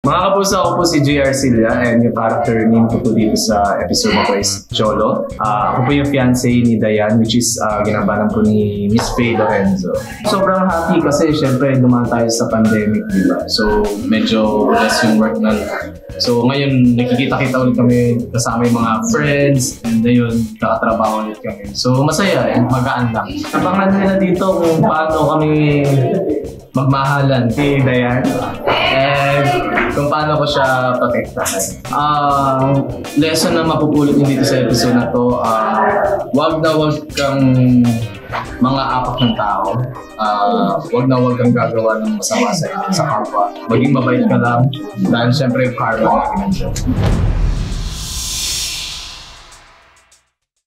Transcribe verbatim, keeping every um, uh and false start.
Mga kapuso, ako po si J. Arcilla and yung character name ko po dito sa episode na po is Cholo. Uh, ako po yung fiancé ni Dayan, which is uh, ginabanan po ni Miss Faye Lorenzo. Sobrang happy kasi syempre dumaan tayo sa pandemic, di ba? So medyo less yung work na. So ngayon nakikita-kita ulit kami kasama yung mga friends and ayun, nakatrabaho ulit kami. So masaya and magaan lang. Abangan nila dito kung paano kami magmahalan si Dayan and kung paano ko siya protektahan. Ang uh, lesson na mapupulot nyo dito sa episode na to, uh, wag na wag kang mga apak ng tao. Uh, wag na wag kang gagawa ng masama sa, sa kapwa. Maging mabait ka lang dahil syempre yung karma na ginandiyan.